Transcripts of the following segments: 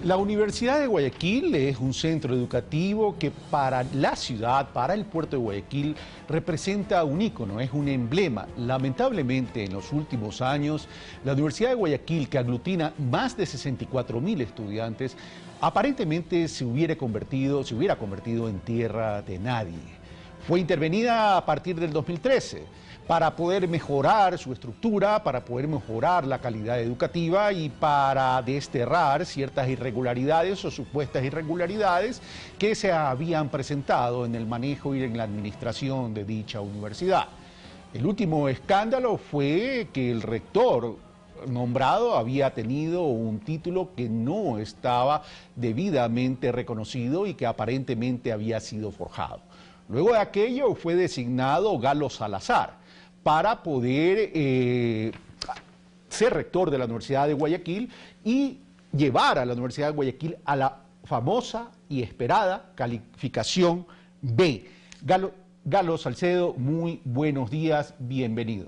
La Universidad de Guayaquil es un centro educativo que para la ciudad, para el puerto de Guayaquil, representa un ícono, es un emblema. Lamentablemente, en los últimos años, la Universidad de Guayaquil, que aglutina más de 64.000 estudiantes, aparentemente se hubiera convertido en tierra de nadie. Fue intervenida a partir del 2013 para poder mejorar su estructura, para poder mejorar la calidad educativa y para desterrar ciertas irregularidades o supuestas irregularidades que se habían presentado en el manejo y en la administración de dicha universidad. El último escándalo fue que el rector nombrado había tenido un título que no estaba debidamente reconocido y que aparentemente había sido forjado. Luego de aquello fue designado Galo Salazar para poder ser rector de la Universidad de Guayaquil y llevar a la Universidad de Guayaquil a la famosa y esperada calificación B. Galo Salcedo, muy buenos días, bienvenido.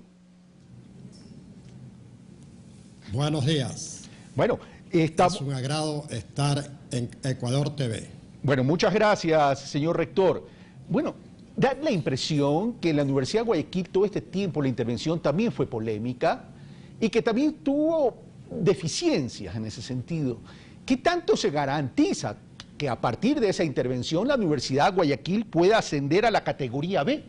Buenos días. Bueno, es un agrado estar en Ecuador TV. Bueno, muchas gracias, señor rector. Bueno, da la impresión que en la Universidad de Guayaquil todo este tiempo la intervención también fue polémica y que también tuvo deficiencias en ese sentido. ¿Qué tanto se garantiza que a partir de esa intervención la Universidad de Guayaquil pueda ascender a la categoría B?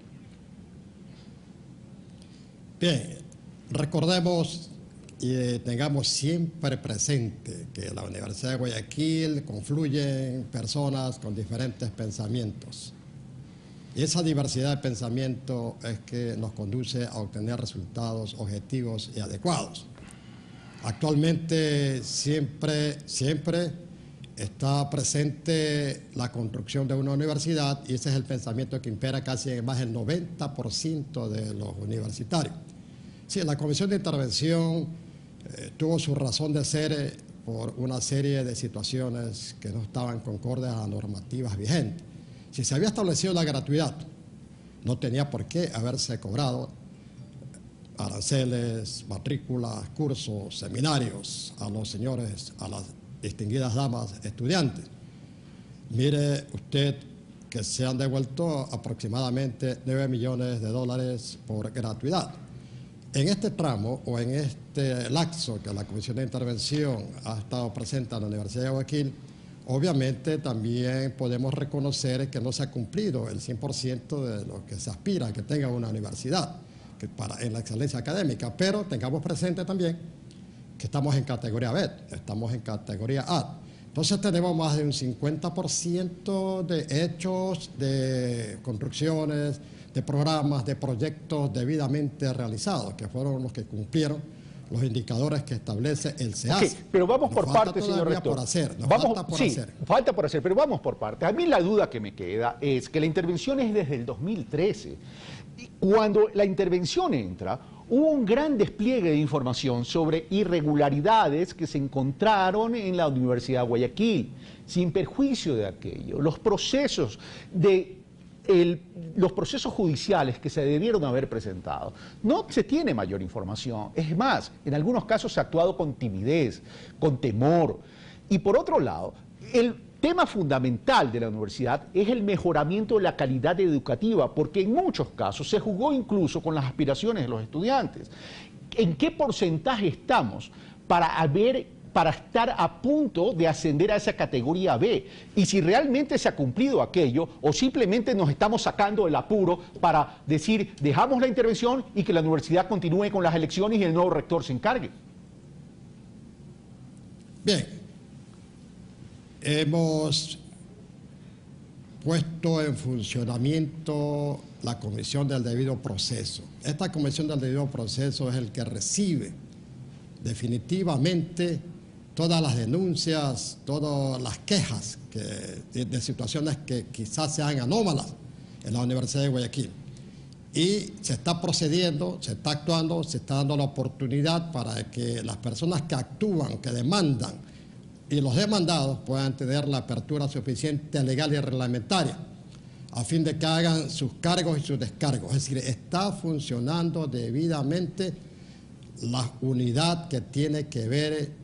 Bien, recordemos y tengamos siempre presente que la Universidad de Guayaquil confluyen personas con diferentes pensamientos. Y esa diversidad de pensamiento es que nos conduce a obtener resultados objetivos y adecuados. Actualmente siempre está presente la construcción de una universidad y ese es el pensamiento que impera casi en más del 90% de los universitarios. Sí, la Comisión de Intervención tuvo su razón de ser por una serie de situaciones que no estaban concordes a las normativas vigentes. Si se había establecido la gratuidad, no tenía por qué haberse cobrado aranceles, matrículas, cursos, seminarios a los señores, a las distinguidas damas estudiantes. Mire usted que se han devuelto aproximadamente 9 millones de dólares por gratuidad. En este tramo o en este lapso que la Comisión de Intervención ha estado presente en la Universidad de Guayaquil, obviamente también podemos reconocer que no se ha cumplido el 100% de lo que se aspira a que tenga una universidad en la excelencia académica, pero tengamos presente también que estamos en categoría B, estamos en categoría A. Entonces tenemos más de un 50% de hechos, de construcciones, de programas, de proyectos debidamente realizados, que fueron los que cumplieron los indicadores que establece el SEAS. Okay, pero vamos por partes, señor rector. Falta por hacer, pero vamos por partes. A mí la duda que me queda es que la intervención es desde el 2013. Cuando la intervención entra, hubo un gran despliegue de información sobre irregularidades que se encontraron en la Universidad de Guayaquil. Sin perjuicio de aquello, los procesos judiciales que se debieron haber presentado, no se tiene mayor información. Es más, en algunos casos se ha actuado con timidez, con temor. Y por otro lado, el tema fundamental de la universidad es el mejoramiento de la calidad educativa, porque en muchos casos se jugó incluso con las aspiraciones de los estudiantes. ¿En qué porcentaje estamos para estar a punto de ascender a esa categoría B? Y si realmente se ha cumplido aquello o simplemente nos estamos sacando del apuro para decir dejamos la intervención y que la universidad continúe con las elecciones y el nuevo rector se encargue. Bien, hemos puesto en funcionamiento la Comisión del Debido Proceso. Esta Comisión del Debido Proceso es el que recibe definitivamente todas las denuncias, todas las quejas de situaciones que quizás sean anómalas en la Universidad de Guayaquil. Y se está procediendo, se está actuando, se está dando la oportunidad para que las personas que actúan, que demandan, y los demandados puedan tener la apertura suficiente legal y reglamentaria, a fin de que hagan sus cargos y sus descargos. Es decir, está funcionando debidamente la unidad que tiene que ver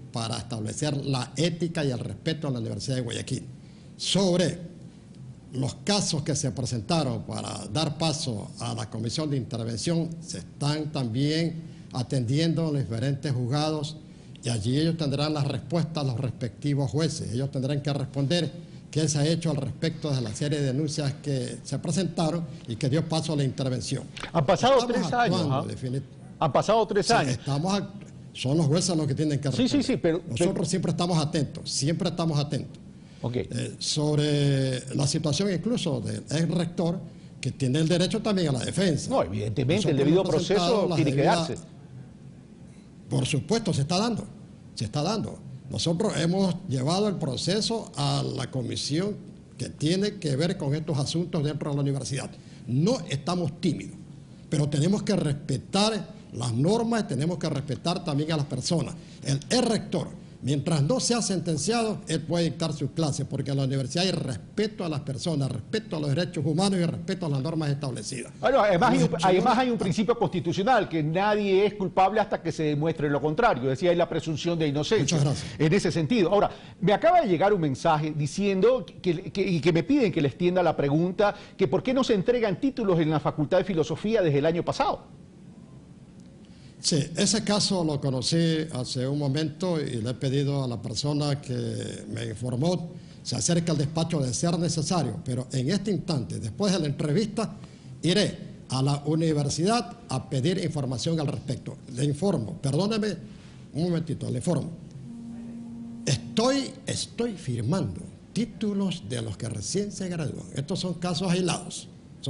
para establecer la ética y el respeto a la Universidad de Guayaquil. Sobre los casos que se presentaron para dar paso a la comisión de intervención, se están también atendiendo en los diferentes juzgados y allí ellos tendrán las respuestas a los respectivos jueces. Ellos tendrán que responder qué se ha hecho al respecto de la serie de denuncias que se presentaron y que dio paso a la intervención. Han pasado 3 años. Han pasado 3 años. Son los jueces los que tienen que responder. Sí, pero nosotros siempre estamos atentos, Okay. Sobre la situación incluso del ex rector, que tiene el derecho también a la defensa. No, evidentemente, el debido proceso tiene que darse. Por supuesto, se está dando. Nosotros hemos llevado el proceso a la comisión que tiene que ver con estos asuntos dentro de la universidad. No estamos tímidos, pero tenemos que respetar las normas y tenemos que respetar también a las personas. El ex rector, mientras no sea sentenciado, él puede dictar sus clases, porque en la universidad hay respeto a las personas, respeto a los derechos humanos y respeto a las normas establecidas. Bueno, además hay un principio constitucional, que nadie es culpable hasta que se demuestre lo contrario, decía, hay la presunción de inocencia. Muchas gracias. En ese sentido. Ahora, me acaba de llegar un mensaje diciendo que me piden que les tienda la pregunta, que por qué no se entregan títulos en la Facultad de Filosofía desde el año pasado. Sí, ese caso lo conocí hace un momento y le he pedido a la persona que me informó, se acerca al despacho de ser necesario, pero en este instante, después de la entrevista, iré a la universidad a pedir información al respecto. Le informo, perdóneme un momentito, le informo. Estoy firmando títulos de los que recién se gradúan. Estos son casos aislados,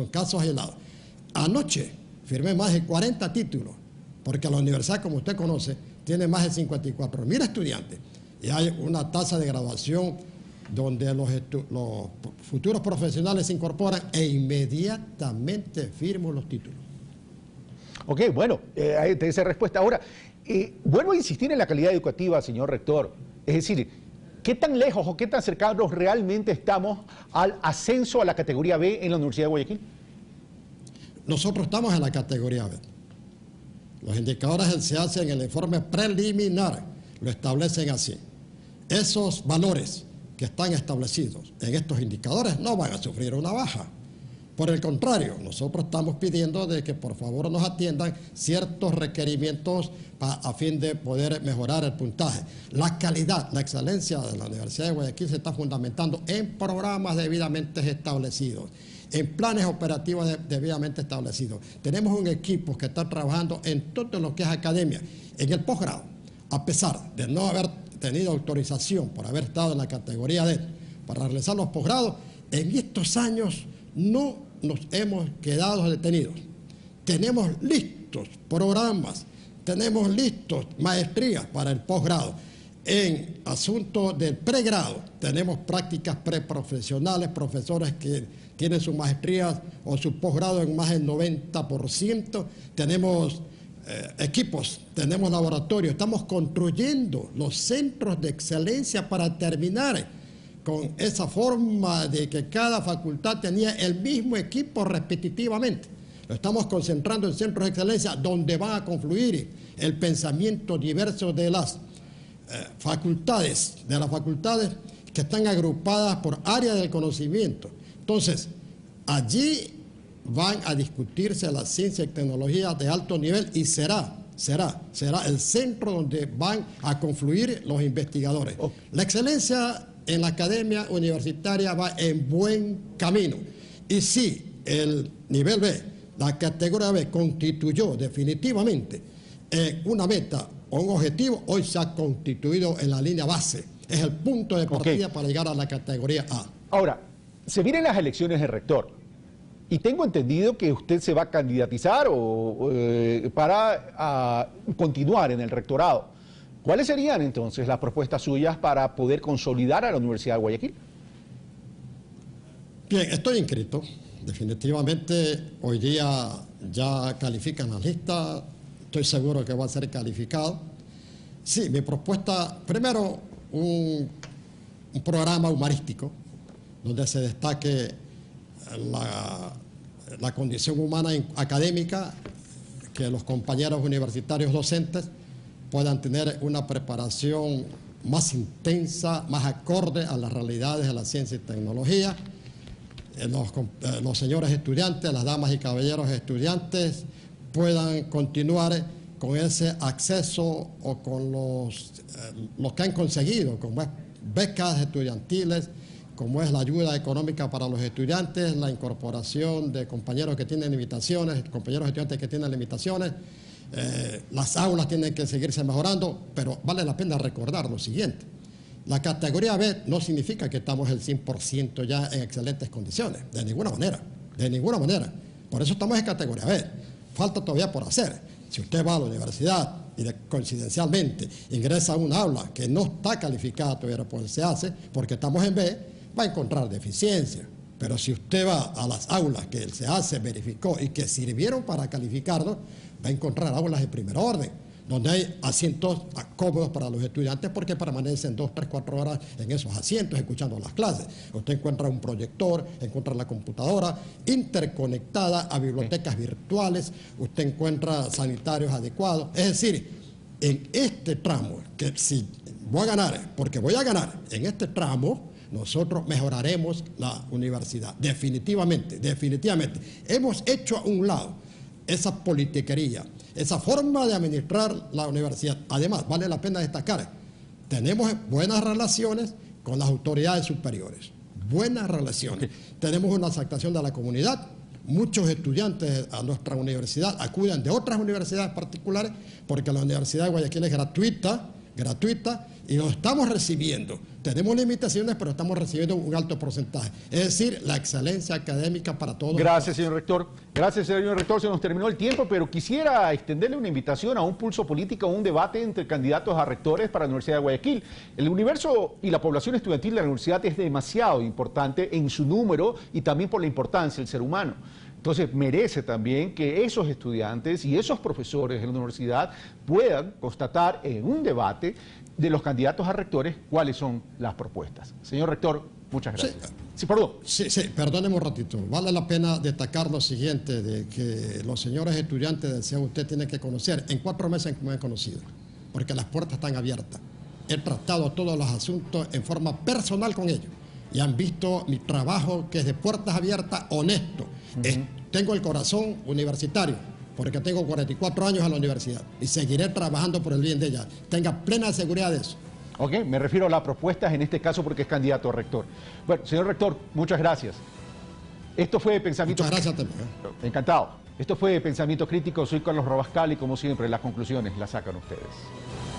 Anoche firmé más de 40 títulos, porque la universidad, como usted conoce, tiene más de 54.000 estudiantes y hay una tasa de graduación donde los futuros profesionales se incorporan e inmediatamente firmo los títulos. Ok, bueno, ahí te esa respuesta. Ahora, vuelvo a insistir en la calidad educativa, señor rector. Es decir, ¿qué tan lejos o qué tan cercanos realmente estamos al ascenso a la categoría B en la Universidad de Guayaquil? Nosotros estamos en la categoría B. Los indicadores se hacen en el informe preliminar, lo establecen así. Esos valores que están establecidos en estos indicadores no van a sufrir una baja. Por el contrario, nosotros estamos pidiendo de que por favor nos atiendan ciertos requerimientos a fin de poder mejorar el puntaje. La calidad, la excelencia de la Universidad de Guayaquil se está fundamentando en programas debidamente establecidos, en planes operativos debidamente establecidos. Tenemos un equipo que está trabajando en todo lo que es academia. En el posgrado, a pesar de no haber tenido autorización por haber estado en la categoría D para realizar los posgrados, en estos años no nos hemos quedado detenidos. Tenemos listos programas, tenemos listos maestrías para el posgrado. En asuntos del pregrado, tenemos prácticas preprofesionales, profesores que tienen sus maestrías o su posgrado en más del 90%, tenemos equipos, tenemos laboratorios, estamos construyendo los centros de excelencia para terminar con esa forma de que cada facultad tenía el mismo equipo repetitivamente. Lo estamos concentrando en centros de excelencia donde van a confluir el pensamiento diverso de las facultades que están agrupadas por áreas del conocimiento. Entonces, allí van a discutirse la ciencia y tecnología de alto nivel y será el centro donde van a confluir los investigadores. La excelencia en la academia universitaria va en buen camino. Y si el nivel B, la categoría B, constituyó definitivamente una meta o un objetivo, hoy se ha constituido en la línea base. Es el punto de partida para llegar a la categoría A. Ahora, se vienen las elecciones de rector y tengo entendido que usted se va a candidatizar para continuar en el rectorado. ¿Cuáles serían entonces las propuestas suyas para poder consolidar a la Universidad de Guayaquil? Bien, estoy inscrito. Definitivamente hoy día ya califican la lista. Estoy seguro que va a ser calificado. Sí, mi propuesta, primero, un programa humorístico donde se destaque la condición humana académica, que los compañeros universitarios docentes puedan tener una preparación más intensa, más acorde a las realidades de la ciencia y tecnología. Los señores estudiantes, las damas y caballeros estudiantes puedan continuar con ese acceso o con lo que han conseguido, como es becas estudiantiles, como es la ayuda económica para los estudiantes, la incorporación de compañeros que tienen limitaciones, compañeros estudiantes que tienen limitaciones. Las aulas tienen que seguirse mejorando, pero vale la pena recordar lo siguiente. La categoría B no significa que estamos el 100% ya en excelentes condiciones, de ninguna manera, de ninguna manera. Por eso estamos en categoría B. Falta todavía por hacer. Si usted va a la universidad y coincidencialmente ingresa a un aula que no está calificada todavía por el SEACE, porque estamos en B, va a encontrar deficiencia. Pero si usted va a las aulas que el SEACE verificó y que sirvieron para calificarnos, va a encontrar aulas de primer orden, donde hay asientos cómodos para los estudiantes porque permanecen 2, 3, 4 horas en esos asientos escuchando las clases. Usted encuentra un proyector, encuentra la computadora interconectada a bibliotecas virtuales, usted encuentra sanitarios adecuados. Es decir, en este tramo, que si voy a ganar, porque voy a ganar, en este tramo nosotros mejoraremos la universidad, definitivamente, definitivamente. Hemos hecho a un lado esa politiquería, esa forma de administrar la universidad. Además, vale la pena destacar, tenemos buenas relaciones con las autoridades superiores, buenas relaciones. Tenemos una aceptación de la comunidad, muchos estudiantes a nuestra universidad acuden de otras universidades particulares porque la Universidad de Guayaquil es gratuita y lo estamos recibiendo. Tenemos limitaciones, pero estamos recibiendo un alto porcentaje. Es decir, la excelencia académica para todos. Gracias, señor rector. Gracias, señor rector. Se nos terminó el tiempo, pero quisiera extenderle una invitación a un pulso político, a un debate entre candidatos a rectores para la Universidad de Guayaquil. El universo y la población estudiantil de la universidad es demasiado importante en su número y también por la importancia del ser humano. Entonces, merece también que esos estudiantes y esos profesores de la universidad puedan constatar en un debate de los candidatos a rectores cuáles son las propuestas. Señor rector, muchas gracias. Sí, perdón. Sí, perdóneme un ratito. Vale la pena destacar lo siguiente, de que los señores estudiantes del CEA usted tiene que conocer. En 4 meses me han conocido, porque las puertas están abiertas. He tratado todos los asuntos en forma personal con ellos y han visto mi trabajo, que es de puertas abiertas, honesto. Tengo el corazón universitario, porque tengo 44 años en la universidad y seguiré trabajando por el bien de ella. Tenga plena seguridad de eso. Ok, me refiero a las propuestas en este caso porque es candidato a rector. Bueno, señor rector, muchas gracias. Esto fue Pensamiento... Muchas gracias también. Encantado. Esto fue Pensamiento Crítico. Soy Carlos Rabascal y como siempre las conclusiones las sacan ustedes.